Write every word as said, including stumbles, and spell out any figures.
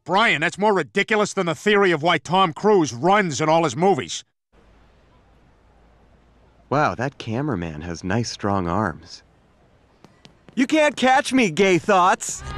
Brian, that's more ridiculous than the theory of why Tom Cruise runs in all his movies. Wow, that cameraman has nice strong arms. You can't catch me, gay thoughts!